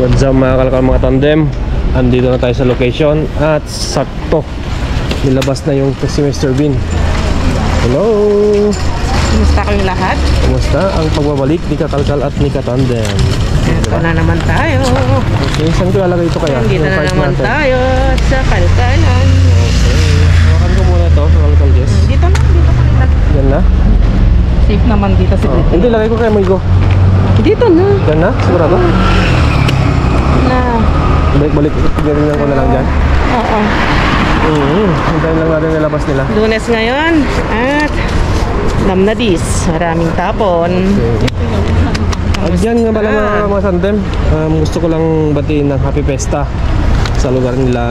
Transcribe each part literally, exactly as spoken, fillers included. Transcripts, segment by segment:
What's up mga kalakal mga tandem, andito na tayo sa location at sakto nilabas na yung si Mister Bean. Hello! Kumusta kayong lahat? Kumusta ang pagbabalik ni Kakalkal at ni Katandem? Ito diba? Na naman tayo. Okay, saan ko lalagay ito kaya? Andito na naman natin tayo sa Kalkalan. Okay, hawakan ko muna ito, Kakalkal Jess. Dito na, dito ko nila. Yan na? Safe naman dito si Oh, hindi, lagay ko kaya Migo. Dito na. Yan na? Sigurado? Na. Balik-balik, tignan ko na lang dyan. Oo. Mm-hmm. Hintayin lang natin nilabas nila. Lunes ngayon at Namnadis, maraming tapon. Okay. At dyan nga pala mga, mga tandem, um, gusto ko lang batiin ng Happy Fiesta sa lugar nila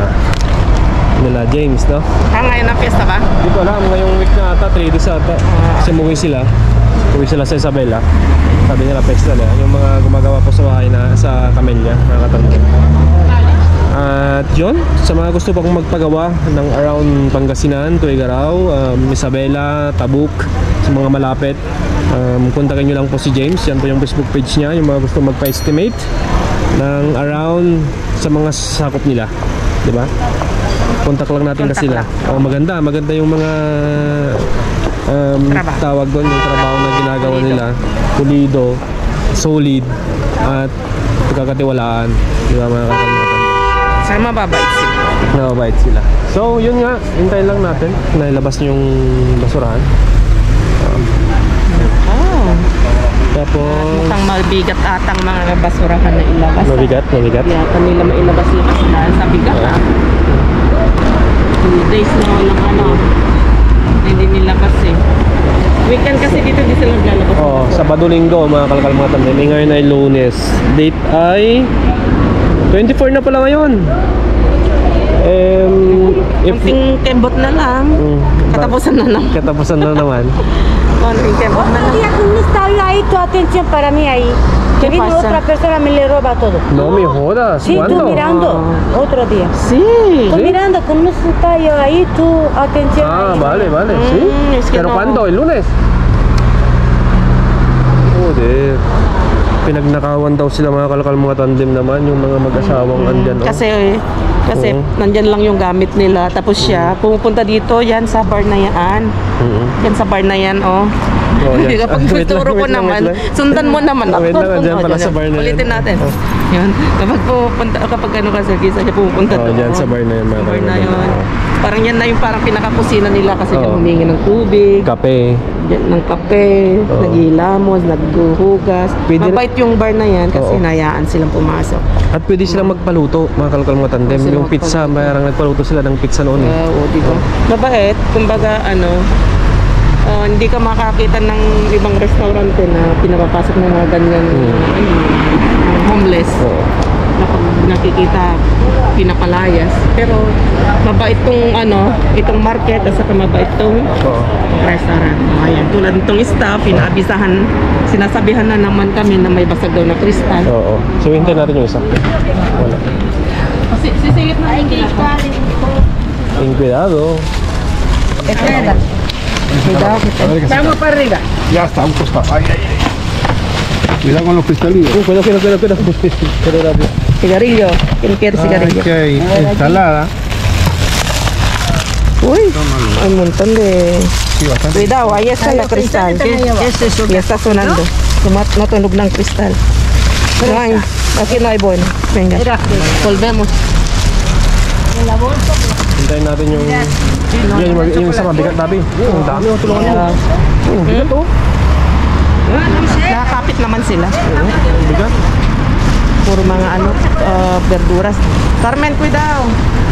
nila James, no? Ah, ngayon ang fiesta ba? Hindi ko alam, ngayong week na ata, three days ata. Kasi umuwi sila, umuwi sila sa Isabela. Sabi nila fiesta nila, yung mga gumagawa po sa bahay na sa Camellia, mga katandem. At yun, sa mga gusto pang magpagawa ng around Pangasinan, Tuigaraw, um, Isabela, Tabuk, sa mga malapit, um, kontakin nyo lang po si James. Yan po yung Facebook page niya, yung mga gusto magpa-estimate ng around sa mga sakop nila, di ba? Kontak lang natin kasi sila. Oh, maganda, maganda yung mga um, tawag doon, yung trabaho na ginagawa nila. Pulido, solid, at pagkakatiwalaan, di ba mga kakalimutan? Saka mababait sila. Mababait sila. So, yun nga, hintayin lang natin na ilabas yung basurahan. Um, Oh. tapos, Mukhang mabigat atang mga basurahan na ilabas. mabigat, mabigat. Kaya kanila mailabas-labas na sa bigat ah. Two days na walang ano. Hindi nilabas eh. Weekend kasi dito di sila naglalabas. Oh, Sabado Linggo mga kalakal mga tandem. Eh, ngayon ay Lunes. Date ay twenty-four na pala ngayon. Um, if, Konting kembot na lang. Mm, Katapusan na naman. Katapusan na naman. Konting kembot na lang. Día que no estaba yo ahí, tu atención para mí ahí. ¿Qué Que vino pasa? otra persona, me le roba todo. No me jodas. Sí, tú ¿Cuándo? mirando, otro día. Sí. Tú ¿Sí? mirando, como no estaba yo ahí, tu atención Ah, ahí. vale, vale. Mm, ¿Sí? es que ¿Pero no. cuándo? ¿El lunes? Joder. Pinagnakawan daw sila mga kalakal mga tandem naman, yung mga mag-asawang andyan, no? Kasi, kasi Oo. nandyan lang yung gamit nila. Tapos siya, pumupunta dito, yan sa bar na yan. Mhm. Yan sa bar na yan, oh. Oh, yan. Kapag Ah, wait lang, tuturo ko wait lang, naman, wait lang. sundan mo naman ako. Wait lang, andyan Oh, pala dyan, sa bar na yan. Ulitin natin. Oh. Yun. Kapag pupunta, kapag ano ka sa gisa siya, pupunta Oh, doon. dyan sa bar na yan, mga Sa bar na kalakal. yun. Parang yan na yung parang pinakakusina nila kasi Oo. dyan humingi ng tubig. Kape. Dyan, ng kape, Oo. naghihilamos, naghuhugas. Pwede- Mabait yung bar na yan kasi Oo. hinayaan silang pumasok. At pwede silang magpaluto, mga kalakal mga tandem. Pwede Yung silang pizza, magpaluto. mayroong nagpaluto sila ng pizza noon. eh. Uh, o, diba? Mabait, kumbaga ano, uh, hindi ka makakita ng ibang restaurante na pinapapasok ng mga ganyan Hmm. ano, homeless. Oo. Na pag nakikita, pinapalayas. Pero mabait tong ano, itong market at saka mabait tong Oo. restaurant. O, ayan, tulad nitong staff, pinaabisahan, sinasabihan na naman kami na may basag daw na kristal. Oo. So, hintayin natin yung isa. Wala. Sisingit na yung kristal. Ten cuidado. Vamos para arriba. Ya está, un costado. Ay, ay, ay. Cuidado con los cristalitos. Uh, cuidado, cuidado, cuidado, cuidado. Pero rápido. Cigarrillo. ¿Quién quiere cigarrillo? Ok, ensalada. Uy, hay un montón de... Sí, bastante. Cuidado, ahí está la cristal. ¿Qué es eso? Ya está sonando. Tuma- No tunog ng cristal. No hay, aquí no hay bueno. Venga, volvemos. Hintayin natin yung... Yan, yung, yung isa mabigat, Dabi. Yung dami, oh, tulungan mo. Yung bigat, oh. Nakakapit naman sila. Yung bigat. Puro mga ano, uh, verduras. Carmen, cuidado.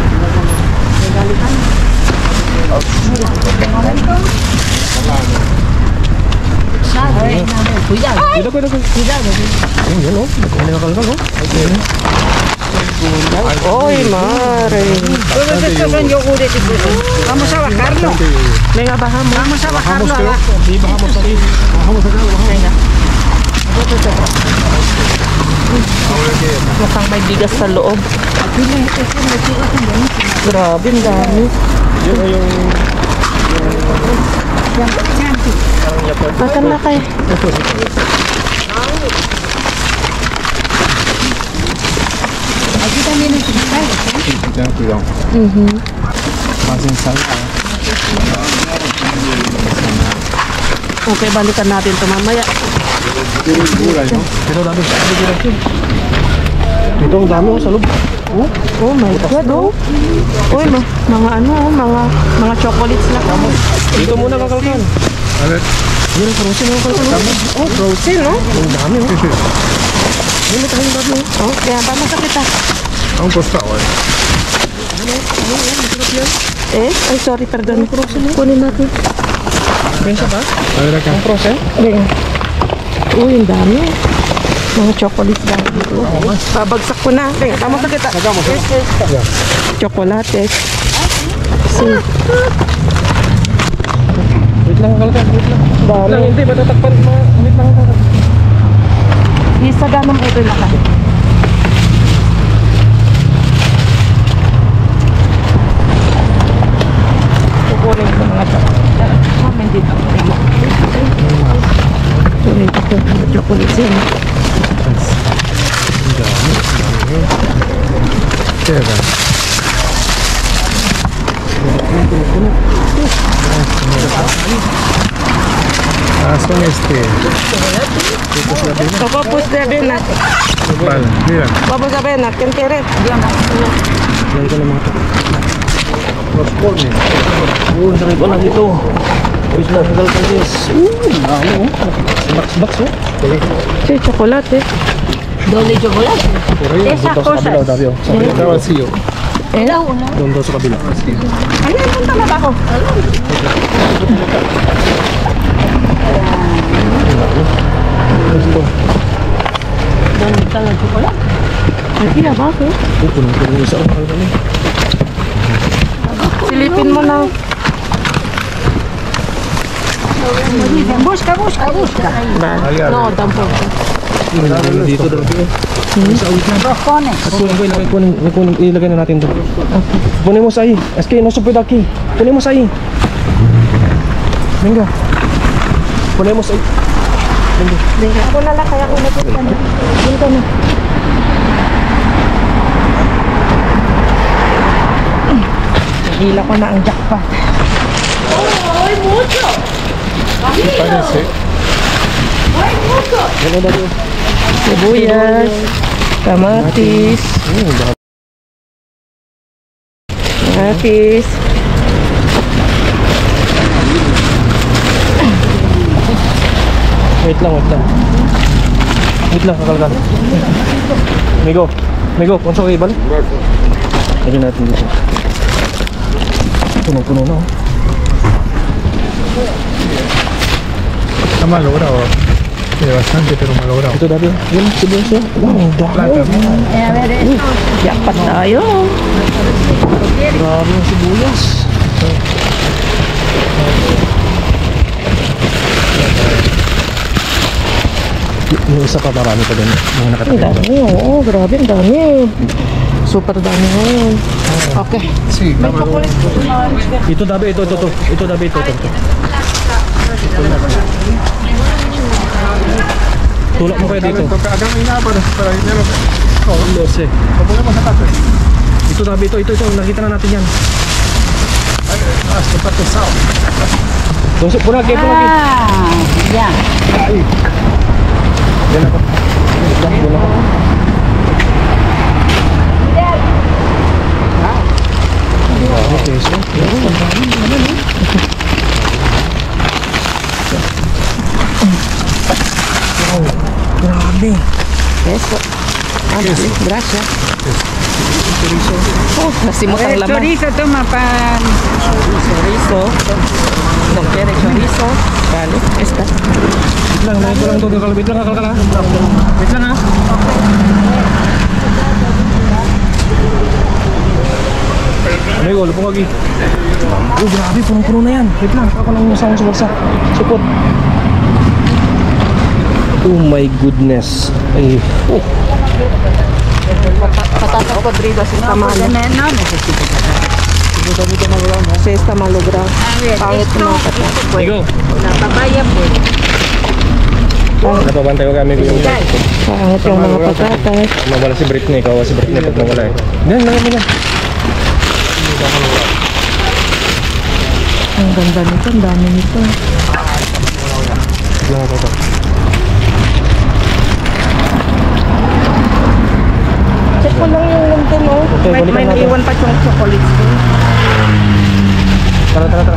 Cuidado, cuidado, cuidado. Ayun, yan, oh. Nakakalkal, oh. Uy, mare. Todos estos son yogures y cosas. Vamos a bajarlo. Venga, bajamos. Vamos a bajarlo abajo. Sí, bajamos aquí. Bajamos acá, bajamos. Venga. Mukhang may bigas sa loob. Grabe, ang dami. Yun ay yung... Makan na kayo. lang. Mhm. Masing sala. Okay, balikan natin ito mamaya. Gulay, no? Ito dami. Ito ang dami oh, sa loob. Oh, Oh my God, oh. Uy, ma mga ano, oh, mga mga chocolates na kamo. dito muna kakalkan. Alet. Yun ang frozen oh, kalkan. Oh, frozen, no? Ang dami oh. Yun may tayong dami oh. Oh, kaya pa masakit ah. Ang costado, eh. Eh, ay sorry, pardon. Kunin natin. Pensa ba? Alet acá. Ang frozen? Ayan. Uy, ang dami. Mga chocolates dami dito. Babagsak ko na. Ayan, tama sa kita. Yes, yes. Chocolates. So, Wait lang kalkan, wait lang. Wait lang, dami. hindi matatakpan. ma- Wait lang kalkan. Isa ganang ito na ka. Kukunin ko mga chocolates. Mamin dito. Kunin ko ito mga chocolates yan. Queda. Ah, son este. Tapos sabihin na. Vale, mira. Tapos sabihin na. Kinkirit. Yan ko na mga. Los pone. Oh, sakit ko na dito. Wait lang kalkan guys. Oh, ang dami oh. Box-box oh. Sí, chocolate. Doble chocolate. Esas Doon sa kabila oh, cosas. dami oh. Sa kabila. Está vacío. Eh? Doon daw sa kabila. Ayun, punta na ba ako? Ito. ¿Dónde están los chocolates? Aquí abajo. Oh, punong-puno yung isa oh. Kalkan eh. Silipin mo na. Dicen, busca, busca, busca. Allá. No, tampoco. Dito daw dito. Roscones. Kunin ko, ilagay, kunin, kunin, ilagay na natin doon. Kunin mo sa i. Es que no se puede aquí. Kunin mo sa i. Venga. Kunin mo sa i. Venga, ako na lang kaya ako napunta na. Punta na. Nagila ko na ang jackpot. ¿Qué parece? Ano ba ito? Sibuyas, kamatis, kamatis. Wait lang, wait lang. Wait lang, kakalkan. Migo. Migo, punso kayo balik. Lagyan natin dito. Puno-puno na oh. Está mal logrado. Tiene bastante, pero mal logrado. Ito dati. Yun, sibuyas yun. Ang dami. Eh, a ver, esto. Jackpot tayo. Grabe yung sibuyas. Yung isa pa marami pa din. Mga Ang nakatakin. dami, oo. Grabe, ang dami. Super dami ngayon. Okay. Sí, está mal logrado. Ito dabi, ito, ito, ito. Ito dabi, ito, ito. ito. Tulak mo kayo dito. Acá no hay nada para, para dinero. Oh, Lose. Lo ponemos acá, pues. Ito dabi, ito, ito, ito. Nakita na natin yan. Ah, esto está pesado. Doon, puna, kaya puna, kaya. Ah, ya. Yan ako. Yan, yan ako. Ano peso? Wow, grabe. Eso. Ah, sí, gracias. Oh, nasimot ang El laman. chorizo toma pan. Chorizo. No quiere chorizo. Vale, esta. Wait lang, nangit ko lang ito. Wait lang, kakal ka na. Wait lang ha. Amigo, lupong lagi. Oh, grabe, punong-puno na yan. Wait lang, ako lang yung sa sa bulsa. Support. Oh my goodness. Ay, oh. Patata podrida si está malo. No, no necesito. Si está malogrado. A ver, Pangit esto, yung mga patata. esto pues. Amigo, La papaya pues. napabantay ko kami yung Pangit yung mga patatas. mawala si Britney. Kawawa si Britney pag nawala eh. Yan, lang yan. Ang ganda nito, ang dami nito. Lang ito. Check mo lang yung nandun, oh. Okay, May, balikan may natin. naiwan pa yung chocolates ko. Tara, tara, tara.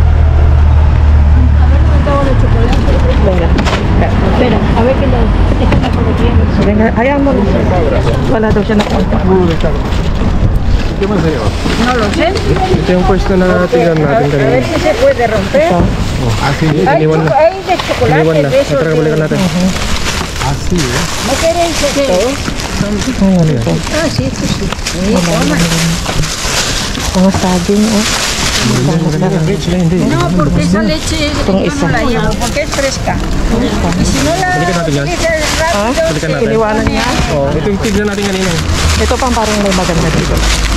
Espera, a ver qué le... Venga, hayaan mo. Wala daw siya nakunta. ¿Qué más se lleva? No lo sé. Ito yung first na natingnan natin A ver kanina. si se puede romper. Así, Hay, iniwan na. cho- hay de chocolate, Iniwan na. de esos Tara, balikan de... natin. así, ¿eh? ¿No queréis esto? Ano yan? Ah, sí, esto sí. Sí, toma. Mga saging, oh. Hindi. No, porque esa leche yo no la llevo, porque es fresca. Y si no la Balikan natin yan. utilizas rápido, Balikan se natin. Iniwanan niya. Oh, ito yung tignan natin kanina. eh. Ito pang parang may maganda dito.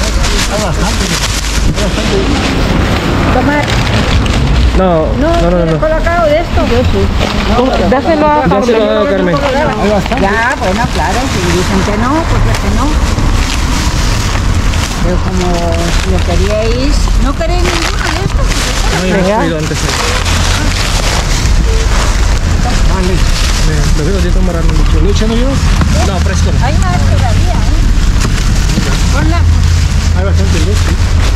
tomar. No, No, no, no, no. colocado de esto. Dáselo a Dáselo a Carmen. Ya, bueno, claro, si dicen que no, pues ya que no. Pero como si lo queríais, no queréis ninguno de estos. Ay, Venga. pero antes eh. Lo veo dito maraming leche. ¿Leche no llevas? No, fresco na. Hay más todavía, ¿eh? Ponla. Hay bastante leche.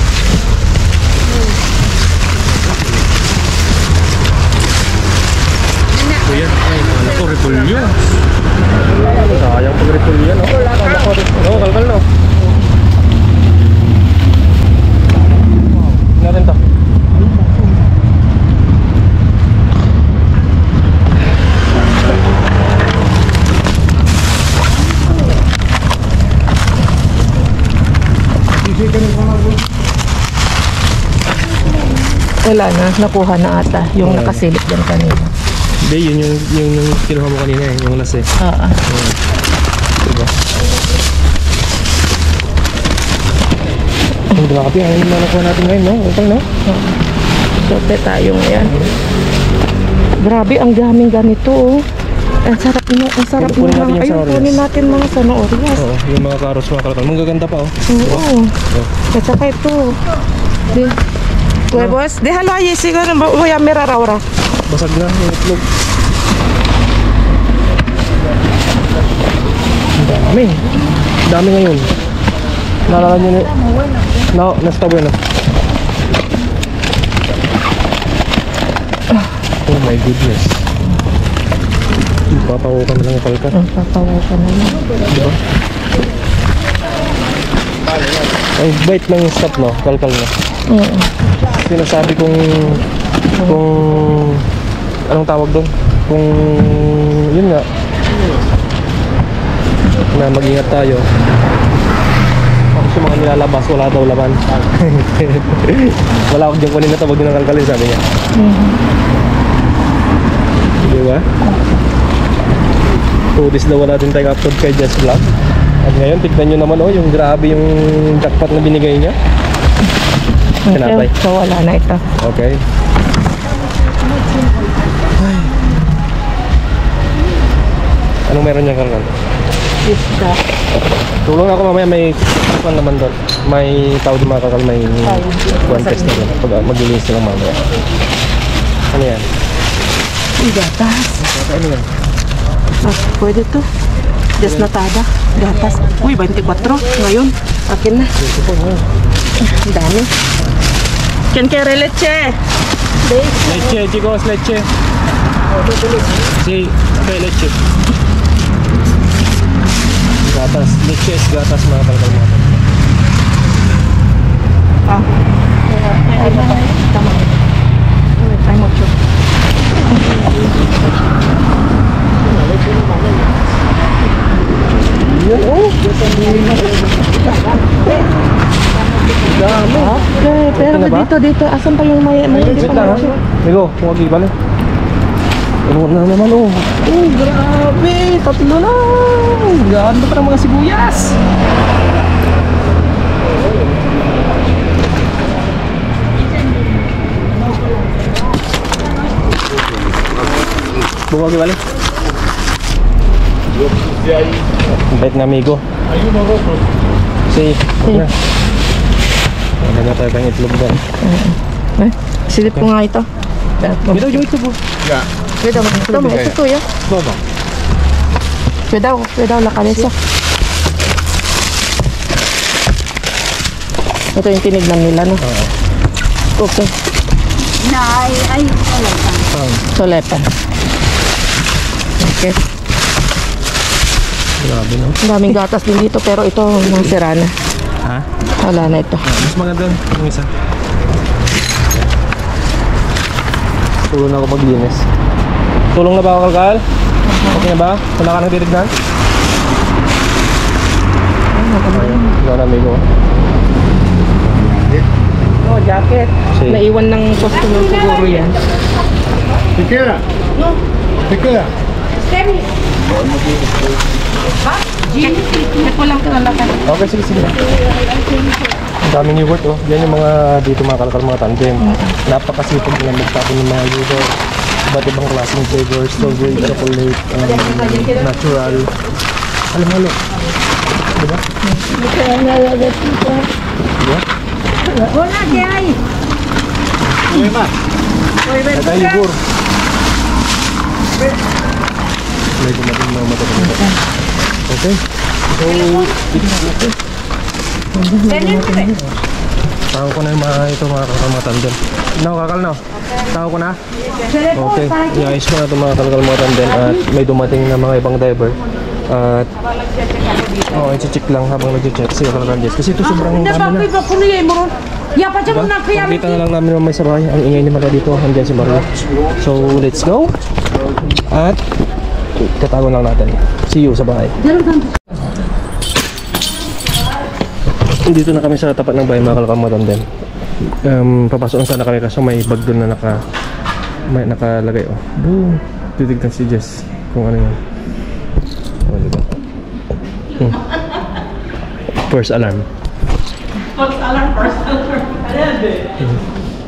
Kuya, ay, wala ko, repulyo. Sayang pag repulyo, no? Oo, kalkal, no? Natin to. Wala na, nakuha na ata yung Wala. nakasilip dyan kanina. Hindi, yun yung, yung, yung kinuha mo kanina eh, yung last eh. Oo. Diba? Ang grabe, ang yung nakuha natin ngayon, no? Okay, no? Sote tayo ngayon. Grabe, ang daming ganito, oh. Ang sarap mo, ang sarap mo. Kunin natin yung Ayun, sanorias. kunin natin mga sanorias. Oo, yung mga karos, mga kalkal. Ang gaganda pa, oh. Oo. At saka ito. Di, huevos. Déjalo allí, siguro. Voy a mirar ahora. Basag na yung itlog. Ang dami. Ang dami ngayon. Naalala nyo na. No, nasta bueno. Oh my goodness. Papawo ka na lang yung kalkal. Ang papawa ka na lang. Diba? Ang bait ng stop, no? Kalkal na. Oo. Sinasabi kong kung anong tawag doon? Kung yun nga na mag-ingat tayo. Tapos yung mga nilalabas, wala daw laman. Wala akong dyan kunin na to, wag nyo nang kalkalin, sabi niya. Di ba? Two days daw natin tayo upload kay Jess Vlog. At ngayon, tignan nyo naman, oh, yung grabe yung jackpot na binigay niya. Tinapay. So, wala na ito. Okay. Ay. Anong meron niya, Kalkal? Isda. Tulong ako mamaya, may kwan naman doon. May tao din mga Kalkal, may one test na doon. Pag mag-release sila mamaya. Ano yan? Gatas. Ano yan? Ah, pwede to. Desnatada. Gatas. Uy, twenty-four ngayon. Akin na. Ang dami. ¿Quién quiere leche? Leche, chicos, leche. Sí, okay, leche. Gatas, leche es gatas mga Kalkal mga. Ah. Ay, tama. Ay, mucho. Yan, oh. Dami. Okay, pero Okay na ba? dito, dito. Asan pa yung may... may hindi Wait pa lang, ha? mucho? Migo, huwag ibalik. Ano na naman, oh. Oh, grabe. Tatlo na. Ganda pa ng mga sibuyas. Huwag ibalik. Ang bait na amigo. Hay uno o dos. Sí, huwag na. Wala na tayo tayong itlog dyan. Eh, silip ko nga ito. Ito yung itlog po. Ya. Pwede mo. Ito mo. Ito to ya. Todo. Pwede ako. Pwede ako lakalesa. Ito yung tinignan nila, no? Okay. Na, ay, ay, wala pa. Solepan. Okay. Grabe, no? Ang daming gatas din dito, pero ito nasira na. Ha? Wala na ito. Ah, mas maganda yung isa. Tulong na ako maglinis. Tulong na ba ako, Kalkal? Okay na ba? Wala ka nang titignan? Ayun, wala na amigo. Oh, jacket. Si- Naiwan ng customer siguro yan. ¿Te queda? No. ¿Te queda? Check ko lang kinalakan. Okay, sige, sige. Ang daming yogurt, oh. Yan yung mga dito mga kalkal, mga tandem. Napakasipag nila magtapon ng mga yogurt. Iba't ibang klaseng flavors, strawberry, chocolate, um, natural. Alam halo. Diba? Diba? Wala, kaya ay. Uy, ma. At ay yogurt. May dumating mga matapos. Okay. So, okay. Tao ko na yung mga ito mga kakal mga tandem. No, kakal no? Tao ko na? Okay. I-ayos ko na ito mga kakal mga tandem at may dumating na mga ibang driver. At oh, i-check lang habang nag-check si Kakal Jess. Kasi ito sobrang dami na. Diba? Pagkita na lang namin mamay sa bahay. Ang ingay ni Maria dito. Andiyan si Maria. So, let's go. At tatago lang natin. See you sa bahay. Dito na kami sa tapat ng bahay mga kalkamatan din. Um, papasok na sana kami kaso may bag doon na naka, may nakalagay. Oh. Boom! Titignan si Jess kung ano yun. Oh, diba? Hmm. First alarm. First alarm, first alarm. Hmm.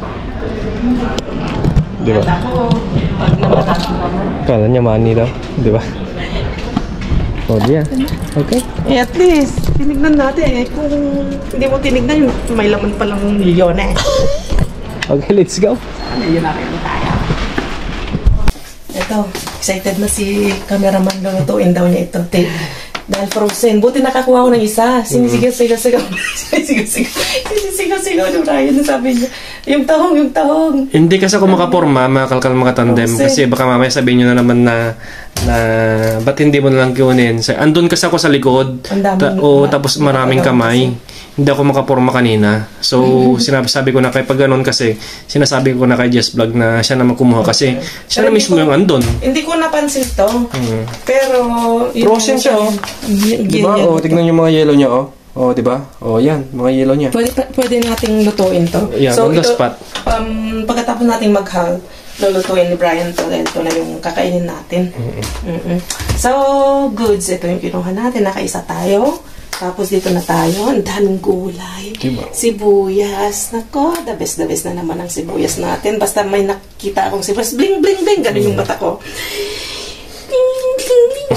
Diba? Pag namataas naman. Kala niya money daw. Diba? Oh, yeah. Okay. Eh, at least, tinignan natin eh. Kung hindi mo tinignan, may laman palang milyon eh. Okay, let's go. Ayun na rin tayo. Ito, excited na si cameraman na lutuin daw niya ito. Te, dahil frozen. Buti nakakuha ko ng isa. Sinisigaw-sigaw-sigaw. Sinisigaw-sigaw. Sinisigaw-sigaw ni Brian. Sabi niya, yung tahong, yung tahong. Hindi kasi ako makaporma, mga kalkal mga tandem. Kasi baka mamaya sabihin nyo na naman na na ba't hindi mo nalang kiunin. Andun kasi ako sa likod. Ang daming- Ta- o tapos maraming kamay. Hindi ako makaporma kanina. So, sinasabi ko na kay pag ganun kasi, sinasabi ko na kay Jess Vlog na siya naman kumuha kasi siya na mismo yung andun. Hindi ko napansin to. Hmm. Pero, yun Frozen lang siya, oh. Yun- Diba? yun- O, tignan yung mga yellow niya, oh. O, diba? O, yan, mga yellow niya. Pwede, pwede nating lutuin to. Yeah, on the spot. Um, pagkatapos nating mag-hang, lulutuin ni Brian to. Dahil ito na yung kakainin natin. Mm-mm. So, goods. Ito yung kinuha natin. Nakaisa tayo. Tapos dito na tayo. Ang daming gulay. Diba? Sibuyas. Nako, the best, the best na naman ang sibuyas natin. Basta may nakita akong sibuyas. Bling, bling, bling. Ganun yung mata ko. Bling, bling, bling.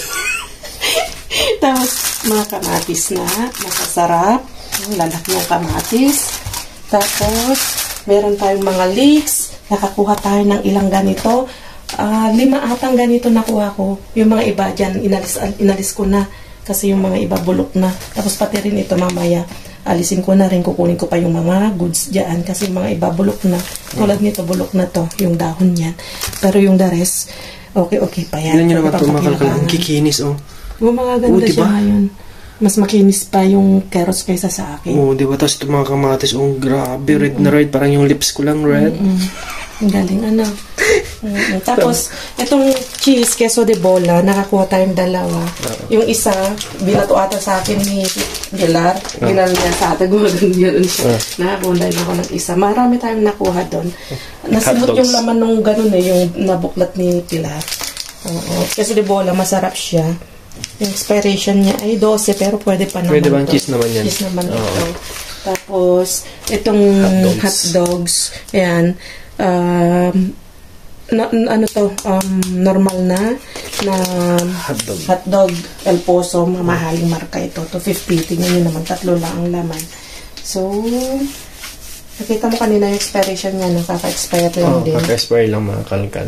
Tapos, mga kamatis na. Masasarap. Ang lalaki ng kamatis. Tapos, meron tayong mga leeks. Nakakuha tayo ng ilang ganito. Uh, lima atang ganito nakuha ko. Yung mga iba dyan, inalis, inalis ko na. Kasi yung mga iba bulok na. Tapos pati rin ito mamaya. Alisin ko na rin. Kukunin ko pa yung mga goods dyan. Kasi yung mga iba bulok na. Tulad nito, bulok na to. Yung dahon yan. Pero yung the rest, okay, okay pa yan. Tignan nyo naman ito, mga kalkal. Ang kikinis, oh. Yung mga ganda Oh, diba? siya ngayon. Mas makinis pa yung carrots kaysa sa akin. Oo, oh, di ba? Tapos ito mga kamatis, oh, grabe, red na red. Parang yung lips ko lang red. Mm-mm. Ang galing, ano. Mm-mm. Tapos, itong cheese, queso de bola, nakakuha tayong dalawa. Yung isa, binato ata sa akin ni Pilar. Pilar niya sa atin, gumagano yun siya. Nakakuha din ako ng isa. Marami tayong nakuha doon. Nasimot yung laman nung ganun eh, yung nabuklat ni Pilar. Oo. Queso de bola, masarap siya. Yung expiration niya ay twelve, pero pwede pa naman. Pwede bang to. cheese naman yan? Cheese naman Oo. ito. Tapos, itong Hot dogs. hot dogs. Ayan. Um, na, ano to? Um, normal na na Hotdog. hotdog El Poso. Mamahaling marka ito. two fifty. Tingnan nyo naman. Tatlo lang ang laman. So, nakita mo kanina yung expiration niya, nakaka-expire lang Oh, din. kaka-expire lang mga kalkal.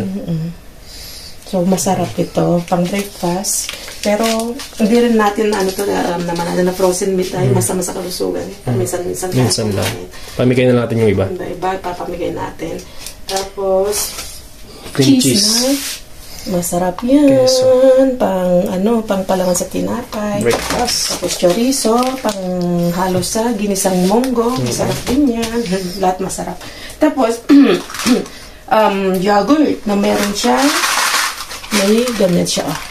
So, masarap ito pang breakfast. Pero, hindi rin natin, ano to, alam naman natin na frozen meat ay masama sa kalusugan. Minsan-minsan. Minsan lang. Pamigay na natin yung iba. Iba, papamigay natin. Tapos, Cream cheese, cheese. na. Masarap yan. Queso. Pang, ano, pang palaman sa tinapay. Breakfast. Tapos chorizo, pang halo sa ginisang monggo. Masarap din yan. Lahat masarap. Tapos, um, yogurt na meron siya. May ganyan siya. Oh.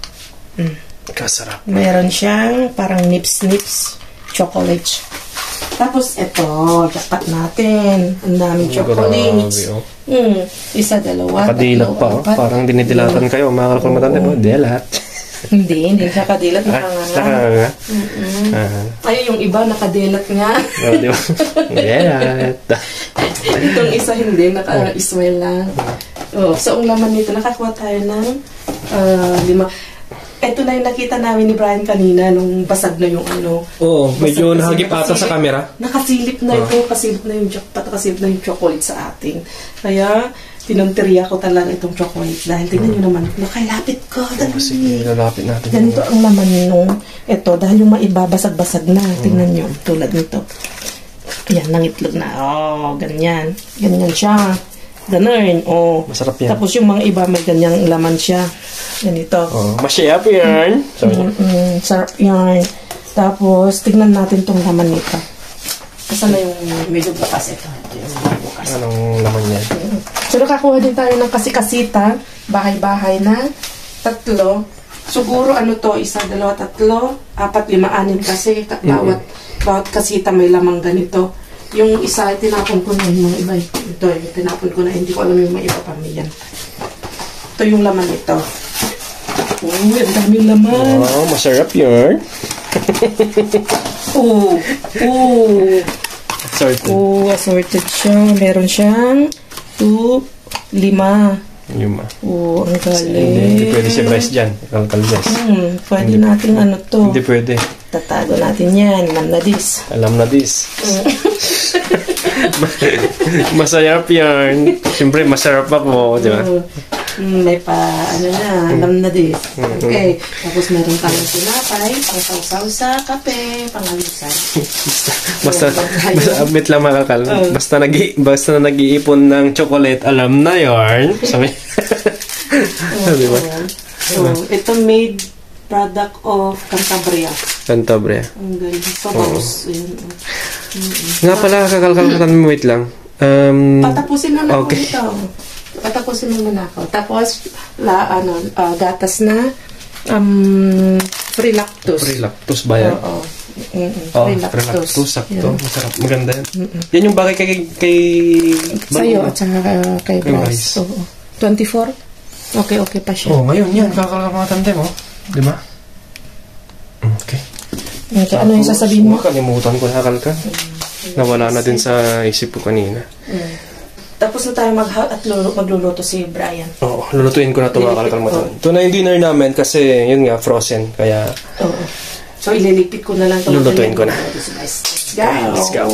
Kasarap. Meron siyang parang nips-nips chocolate. Tapos, ito, dapat natin. Ang daming chocolates. Grabe, oh. Mm, isa, dalawa, Kadilat tatlo, pa, oh. apat. Parang dinidilatan kayo. Mga kalkal matanda mo, dilat. Hindi, hindi siya kadilat. Ah, Nakanganga. nakanga. Mm-mm. Ah, Ay, yung iba nakadilat nga. oh, di ba? Dilat. Itong isa hindi, naka-smile lang. Oh, so, ang laman nito, nakakuha tayo ng ah, lima. Ito na yung nakita namin ni Brian kanina nung basag na yung ano. Oo, medyo Basag- nahagip ata sa camera. Nakasilip na ito, kasilip na yung jackpot, nakasilip na yung chocolate sa atin. Kaya, pinunteriya ko talaga itong chocolate. Dahil tingnan nyo naman, nakalapit ko. Oh, sige, lalapit natin. Ganito ang laman nung ito. Dahil yung maibabasag-basag na. Tingnan nyo, tulad nito. Ayan, nangitlog na. Oh, ganyan. Ganyan siya. Ganun. Oh. Masarap yan. Tapos yung mga iba, may ganyang laman siya. Ganito. Oh, masaya po yan. Sorry. Mm-mm, sarap yan. Tapos, tignan natin tong laman nito. Kasi na yung medyo bukas ito. Ito yung bukas. Anong laman yan? So, nakakuha din tayo ng kasi-kasita. Bahay-bahay na. Tatlo. Siguro, ano to, isa, dalawa, tatlo, apat, lima, anim kasi. Ka- Bawat, bawat kasita may lamang ganito. Yung isa, tinapon ko na yung mga iba. Ito, yung tinapon ko na. Hindi ko alam yung mga iba pa yan. Ito yung laman nito. Uy, ang daming laman. Oh, masarap yun. Oo. Oo. Sorry. Oo, assorted siya. Meron siyang two, lima. Yung ma. Oo, ang Hindi, galing. hindi pwede si Bryce dyan. Kalkal Bryce. Hmm, pwede natin ano to. Hindi pwede. Tatago natin yan. Alam na this. Alam na this. Masarap yan. Siyempre, masarap ako, di ba? Oo. Hmm, may pa, ano na, alam na this. Okay. Tapos meron tayong tinapay, pang-sausaw sa kape, pang-alusan. Basta, basta admit lang mga kakal. Basta, nag basta nag-iipon ng chocolate, alam na yarn. Sabi. Sabi ba? So, ito made product of Cantabria. Cantabria. Ang galing. So, bangus. Yun. Nga pala, kakalkalatan mo, wait lang. Um, Patapusin na lang okay. ako ito. Patapusin mo muna ako. Tapos, la, ano, ah, gatas na um, free lactose. free lactose ba yan? Oo. Mm-mm. Oh, Free free lactose. lactose. Sakto. Yan. Masarap. Maganda yan. Yan yung bagay kay... kay Sa'yo at saka uh, kay Kay Bryce. Bryce. Oo. twenty-four? Okay, okay pa siya. Oh, ngayon yan. Kakalkamatan mo. Di ba? Okay. Okay, ano yung sasabihin mo? Kalimutan ko na kalka. Nawala na din sa isip ko kanina. Mm. Tapos na tayo mag at lulu- magluluto si Brian. Oo, lulutuin ko na ito mga kalkalmatan. Ito na yung dinner namin kasi yun nga, frozen. Kaya, Oo. So, ililipit ko na lang ito. Lulutuin ko na. Let's go. okay, let's go.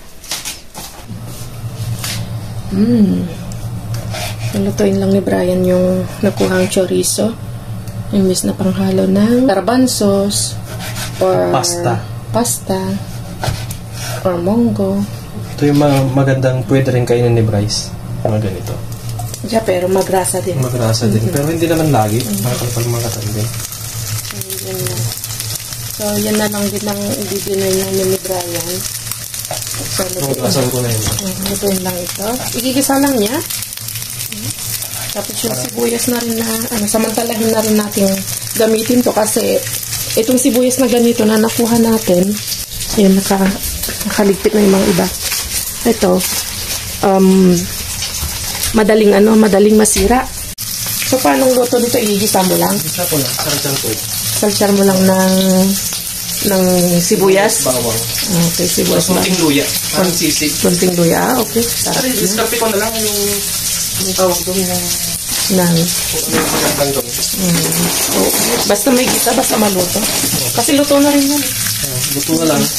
Mm. Nalutuin lang ni Brian yung nakuhang chorizo. Yung miss na panghalo ng garbanzos or Pasta. pasta or monggo. Ito yung mga magandang pwede rin kainin ni Bryce. Mga ganito. Yeah, pero magrasa din. Magrasa din. Pero hindi naman lagi. Para kalkalmatan din. Yan na. So, yan na lang din ang i-dinner namin ni Brian. So, Magrasan ko na yun. lutuin lang ito. Igigisa lang niya. Tapos yung sibuyas na rin na, ano, samantalahin na rin natin gamitin to kasi itong sibuyas na ganito na nakuha natin, yun, naka, nakaligpit na yung mga iba. Ito, um, madaling ano, madaling masira. So, paano luto dito? Igigisa mo lang? Isa ko lang. Sarap ko. Salsyar mo lang ng ng sibuyas. Bawang. Okay, sibuyas Tapos lang. konting luya. Parang sisig. Konting luya. Ah, okay. Sarap Sorry, na. diskapi ko na lang yung yung tawag doon yung Nang. ano yung magandang doon. So, basta may gisa, basta maluto. Kasi luto na rin yan. Oh, luto na lang.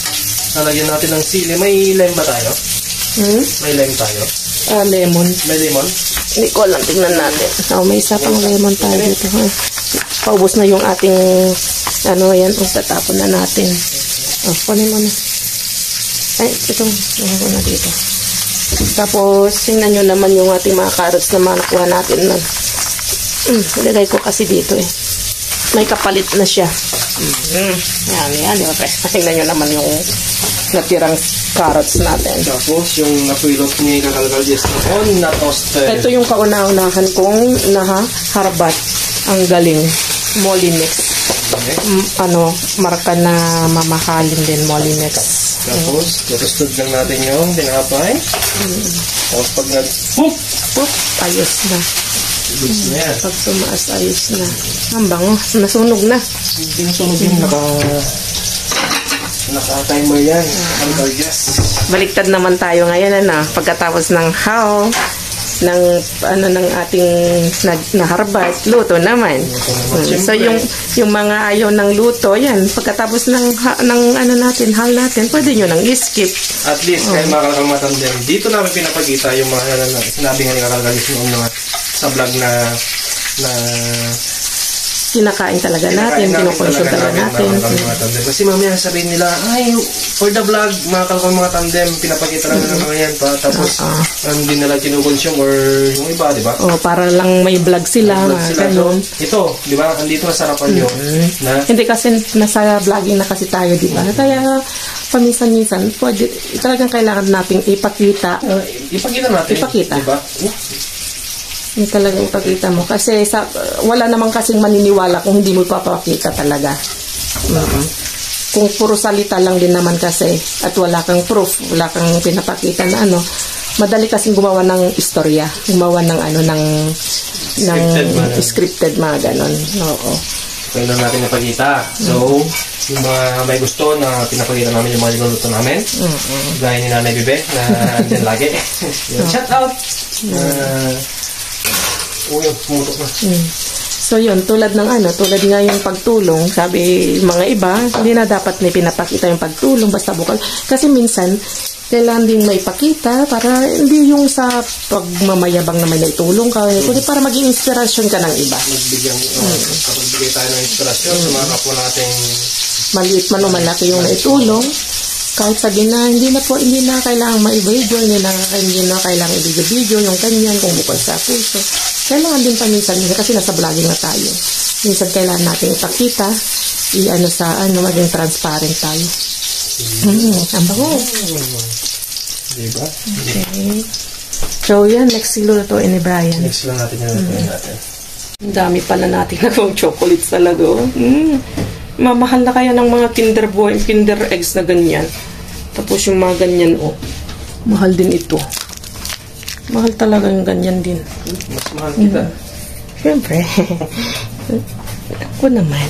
lalagyan natin ng sili. May lime ba tayo? Hmm? May lime tayo? Ah, lemon. May lemon? Hindi ko alam, tingnan natin. Oh, may isa pang lemon tayo dito. Ha? Paubos na yung ating, ano yan, kung tatapon na natin. Oh, kunin mo na. Ay, ito, kunin ko na dito. Tapos, tingnan nyo naman yung ating mga carrots na manakuha natin. Na, mm, ilagay ko kasi dito eh. May kapalit na siya. Mm. Yan, yan, di ba? Tingnan nyo naman yung natirang carrots natin. Tapos, yung napilot ni Kakalkaljes noon na toasted. Ito yung kauna-unahan kong nahaharbat. Ang galing. Molimix. Okay. Mm, ano, marka na mamahalin din, Molimix. Tapos, tutustod lang natin yung tinapay. Mm. Tapos, pag nag... Poop! Poop, ayos na. Goods na yan. Pag tumaas, ayos na. Ang bango, nasunog na. Hindi na sunog yung naka... Naka-timer yan. Kakalkaljes. Baliktad naman tayo ngayon, ano, pagkatapos ng how, ng ano ng ating na, naharbat, luto naman. naman. Hmm. So yung yung mga ayaw ng luto, yan, pagkatapos ng ha, ng ano natin, hal natin, pwede nyo nang i-skip. At least, kahit mga kalkalmatan din, dito namin pinapagita yung mga na, sinabi nga ni Kakalkaljes noon na sa vlog na na Kinakain talaga natin, kinukonsume talaga natin. natin. Kasi mamaya sabihin nila, ay, for the vlog, mga kalkal mga tandem, pinapakita lang nila mga yan pa. Tapos, uh-uh. hindi nila kinukonsume or yung iba, di ba? Oh, para lang may vlog sila. Vlog sila. So, Ganun. ito, di ba? Andito na sarapan nyo. Mm-hmm. Na, Hindi kasi nasa vlogging na kasi tayo, di ba? Kaya paminsan-minsan, pwede, talagang kailangan nating ipakita. uh, ipakita natin. Ipakita. Di ba? Hindi talaga ipakita mo. Kasi sa, wala namang kasing maniniwala kung hindi mo ipapakita talaga. Mm-hmm. Kung puro salita lang din naman kasi at wala kang proof, wala kang pinapakita na ano, madali kasing gumawa ng istorya, gumawa ng ano, ng ng Scripted mga scripted mga ganon. Oo. Kailan natin napakita. So, yung mga may gusto na pinapakita namin yung mga niluluto namin, Mm-hmm. gaya ni Nanay Bibe, na andyan lagi. Shout out! Uh, Uy, pumutok na. Mm. So yun, tulad ng ano, tulad nga yung pagtulong, sabi mga iba, hindi na dapat may pinapakita yung pagtulong, basta bukal. Kasi minsan, kailangan din may pakita para hindi yung sa pagmamayabang na may naitulong ka, kundi para maging inspirasyon ka ng iba. Magbigyan, uh, mm. kapag bigay tayo ng inspirasyon mm. sa mga kapwa nating maliit man o malaki yung naitulong, kahit sabihin na hindi na po, hindi na kailangan ma-video, hindi na, hindi na kailangan i-video yung kanyan, kung bukod sa puso. Kailangan din paminsan, kasi nasa vlogging na tayo. Minsan kailangan natin ipakita, i-ano sa, ano, maging transparent tayo. Mm, ang bango. Diba? Okay. So, yan, next silulutuin ni Brian. Next lang natin yung lutuin natin. Ang dami pala natin na kung chocolates talaga. Mm. Mamahal na kaya ng mga kinder boy, kinder eggs na ganyan. Tapos yung mga ganyan, oh. Mahal din ito. Mahal talaga yung ganyan din. Mas mahal kita. Mm. Siyempre. Ako naman.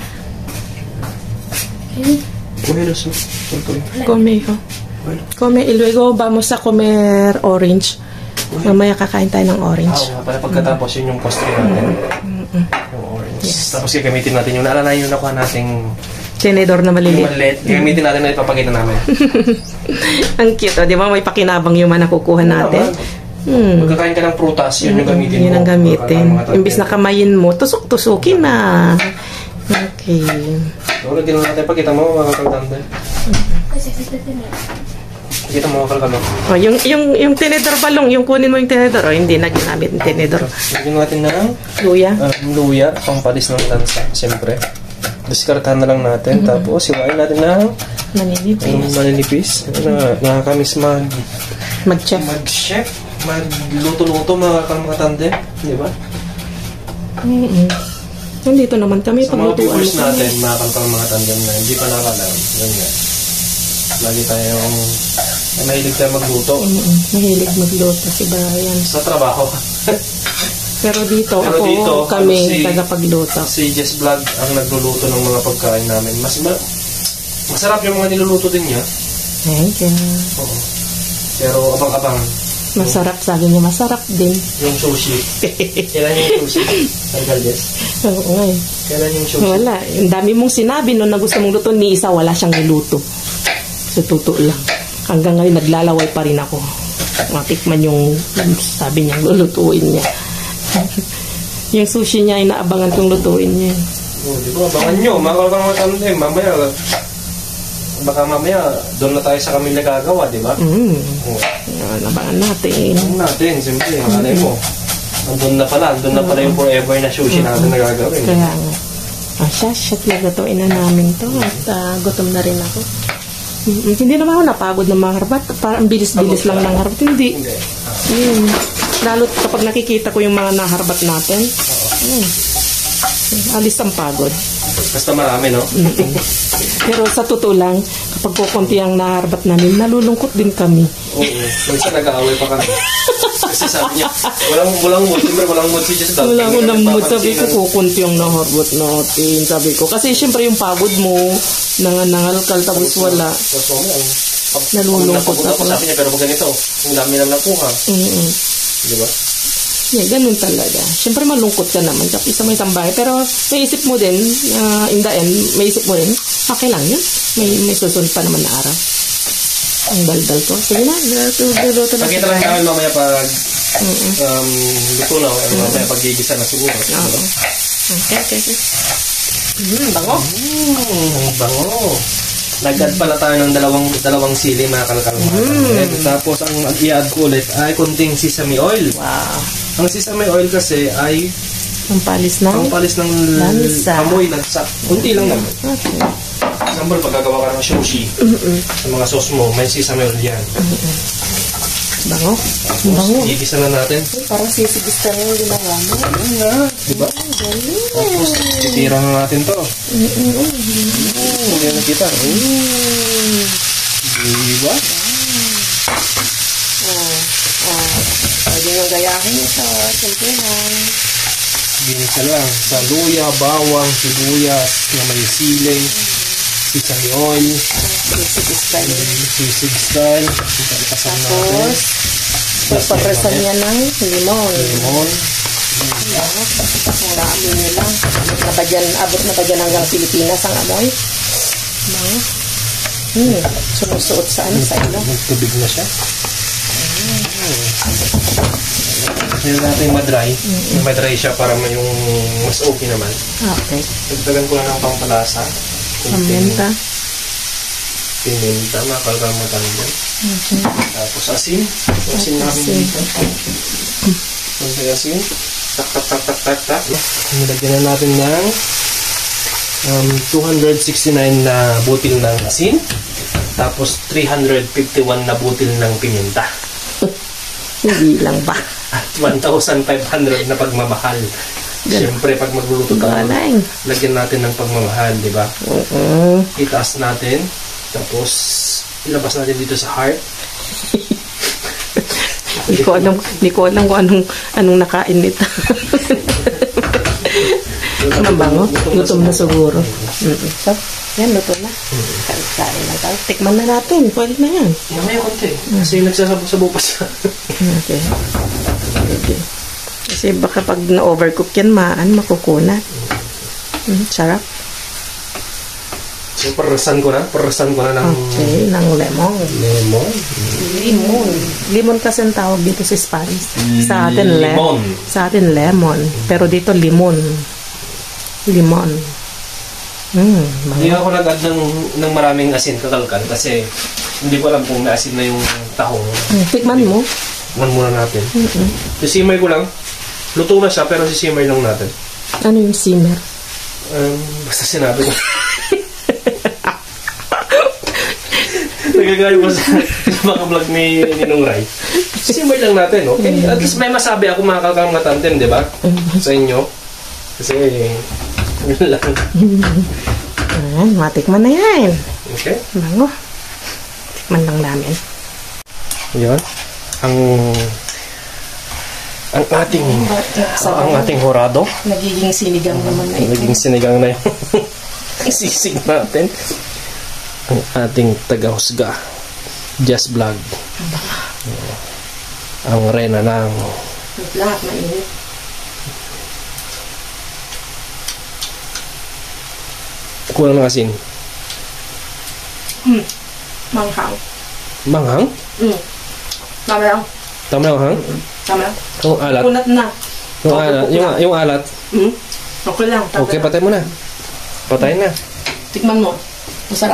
Okay. Bueno, so. Come, hijo. Come, y luego vamos a comer orange. Mamaya kakain tayo ng orange. Ah, pala pagkatapos yun yung postre natin. Mm-mm. Yung orange. Yes. Tapos gagamitin natin yung naalala yung nakuha nating Tenedor na yung maliliit. maliit. Gagamitin natin na ipapakita namin. Ang cute, oh, di ba? May pakinabang yung mga nakukuha natin. Hmm. Magkakain ka ng prutas, yun yung gamitin Yun mo. ang gamitin. Mga Imbis na kamayin mo, tusok-tusukin na. Okay. So, lagyan na natin. Pakita mo, mga kaltanda. Pakita mo, mga kaltanda. Oh, yung, yung, yung tenedor balong, yung kunin mo yung tenedor. Oh, hindi na ginamit yung tenedor. Lagyan natin ng Luya. uh, luya, pampalis ng lansa, siyempre. Diskartahan na lang natin. Mm-hmm. Tapos, iwain natin ng Maninipis. um, maninipis. Na, nakakamiss mag, Mag-chef. mag-chef, magluto-luto, mga kalmatande. Di ba? Mm-hmm. Nandito naman kami. Sa mga paglutuan viewers mo kami. natin, mga kalmatande na hindi pa nakalam. Yan nga. Lagi tayong mahilig tayo magluto. Mm-hmm. Mahilig magluto si Brian. Sa trabaho. Pero dito, Pero ako, dito, kami, si- tagapagluto. Si Jess Vlog ang nagluluto ng mga pagkain namin. Mas ma- masarap yung mga niluluto din niya. Thank you. Oo. Pero abang-abang. Masarap, sabi niya, masarap din. Yung sushi. Kailan yung sushi? Tanggal, Jess. Oo nga eh. Kailan yung sushi? Wala. Ang dami mong sinabi noon na gusto mong luto, ni isa wala siyang niluto. Sa totoo lang. Hanggang ngayon, naglalaway pa rin ako. Matikman yung sabi niya, lulutuin niya. Yung sushi niya, inaabangan kong lutuin niya. Oh, di ba? Abangan nyo. Makakalakang matanda eh. Mamaya, baka mamaya, doon na tayo sa kami nagagawa, di ba? Mm. Oh. Yan, abangan natin. Abangan natin, siyempre. Malay mo. Andun na pala. Andun na pala yung forever na sushi natin nagagawin. Kaya nga. Ah, siya, siya, lutuin na namin to. At uh, gutom na rin ako. Mm, hindi naman ako napagod na maharbat. Parang bilis-bilis lang ng harbat. Hindi. Hindi. Mm. Lalo kapag nakikita ko yung mga naharbat natin. Mm. Alis ang pagod. Basta marami, no? Mm-mm. Pero sa totoo lang, kapag kukunti ang naharbat namin, nalulungkot din kami. Oo. Minsan nag-aaway pa kami. Kasi sabi niya, walang, walang mood. Siyempre, walang mood si Jess. Wala ko ng mood. Sabi ko, kukunti ang naharbat natin. Sabi ko, kasi siyempre yung pagod mo, nangangalkal, tapos wala. Tapos mamaya, ang Nalulungkot napagod ako. Sabi niya, pero pag ganito, ang dami naman nakuha. Mm-mm. Di ba? Yeah, ganun talaga. Siyempre malungkot ka naman kapag isa may tambay. Pero may isip mo din, uh, in the end, may isip mo din, okay lang yun. May, may susunod pa naman na araw. Ang daldal ko. Sige na, luto, luto na. Pagkita lang namin mamaya pag um, luto na, mamaya pag gigisa na siguro. Oo. Okay, okay, okay. Mm, bango. Mm, bango. Nag-add pala tayo ng dalawang dalawang sili mga kalkalma. Mm. Tapos ang i-add ko ulit ay konting sesame oil. Wow. Ang sesame oil kasi ay Ang palis na. ang palis ng Lansa. amoy, lansa. Kunti lang naman. Okay. Example, pag gagawa ka ng sushi, Mm-mm. sa mga sauce mo, may sesame oil yan. Bango. Tapos, Bango. igisa na natin. Parang sisigis ka rin yung ginawa mo. Ayun nga, diba? Tapos, titira na natin to. Mm, hindi na kita. Mm. Diba? Oh, oh. Pwede nga gayahin mo sa simpulan. Ginisa lang. Sa luya, bawang, sibuyas, na may sili, sesame oil, Sisig style. sisig style, ipapasal natin. Tapos, papresan niya ng limon. Lemon. Ang amoy nila. Nabadyan, abot na ba dyan hanggang Pilipinas ang amoy? Bango. Hmm. Sumusuot sa ano, sa ilo. Magtubig na siya. Kaya natin madry. Madry siya para may yung mas okay naman. Okay. Dagdagan ko na ng pampalasa. Pamenta. Piminta, makalkamatan dyan. Okay. Tapos asin. Asin namin Asin. dito. Kunti asin. Tak, tak, tak, tak, tak, tak. Nilagyan na natin ng um, two hundred sixty-nine na butil ng asin. Tapos three hundred fifty-one na butil ng piminta. Hindi lang ba? At one thousand five hundred na pagmamahal. Siyempre, pag magluluto tayo, Ganay. lagyan natin ng pagmamahal, di ba? Uh-uh. Itaas natin. Tapos, ilabas natin dito sa heart. Hindi ko alam, hindi ko alam kung anong, anong nakain nito. Mabango. Lutom na siguro. Mm-mm. So, yan, luto na. Kain na tayo. Tikman na natin. Pwede na yan. Mamaya konti. Kasi nagsasabo-sabo pa siya. Okay. Okay. Kasi baka pag na-overcook yan, maan, makukunat. Mm, sarap. So, parasan ko na. Parasan ko na ng Okay, ng lemon. lemon. Limon. Limon kasi ang tawag dito sa Spanish. Sa atin, le Limon. Sa atin, lemon. Pero dito, limon. Limon. Mm, Hindi ako nag-add ng, ng maraming asin kakalkal kasi hindi ko alam kung naasin na yung tahong. mm, tikman mo. Tikman muna natin. Mm-mm. Sisimay ko lang. Luto na siya pero sisimay lang natin. Ano yung simmer? Um, basta sinabi ko. Nagagayo ko sa mga vlog ni Ninong Rai. Sisimay lang natin, okay? At least may masabi ako mga kalkamatantem, di ba? Sa inyo. Kasi, yun lang. Ayan, matikman na yan. Okay? Bango. Tikman lang namin. Yun. Ang ang ating ang ating horado. Nagiging sinigang naman na ito. Naging sinigang na yung sisig natin. Ang ating taga-husga. Just Vlog. Ang rena ng Lahat mainit. kulang ng asin. Hmm. Manghang. Manghang? Mm. Tama lang. Tama lang, hang? Tama lang. Yung alat. Kunat na. Yung alat. Yung, yung alat. Mm. Okay lang. Tama Okay, lang. patay mo na. Patay na. Tikman mo. Masarap.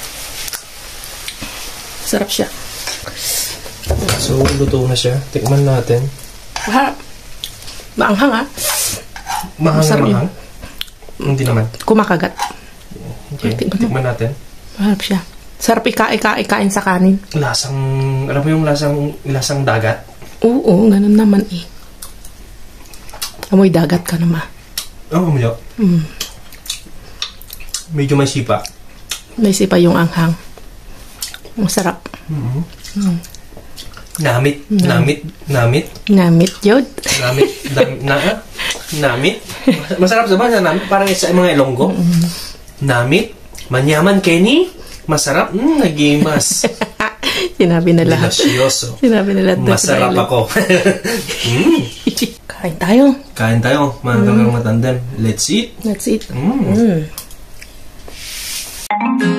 Sarap siya. So, luto na siya. Tikman natin. Ha? Maanghang, ha? Mahang na Masarap yun. mahang? Hindi naman. Kumakagat. Okay, Tikman mo. tikman natin. Masarap siya. Sarap ika-ika-ikain sa kanin. Lasang, alam mo yung lasang, lasang dagat? Oo, ganun naman eh. Amoy dagat ka naman. Oo, oh, umiyak. Mm. Medyo may sipa. May sipa yung anghang. Masarap. Mm-hmm. Mm. Namit, namit, namit. Namit yun. Namit, nam, na, ah? namit. Masarap sa ba sa namit? Parang sa mga Ilonggo. Mm-hmm. Namit, manyaman Kenny. Masarap, mm, nagimas. Sinabi na lahat. Delicioso. Sinabi na lahat. Masarap ako. mm. Kain tayo. Kain tayo, mga mm. kagang matandem. Let's eat. Let's eat. Mm. Mm.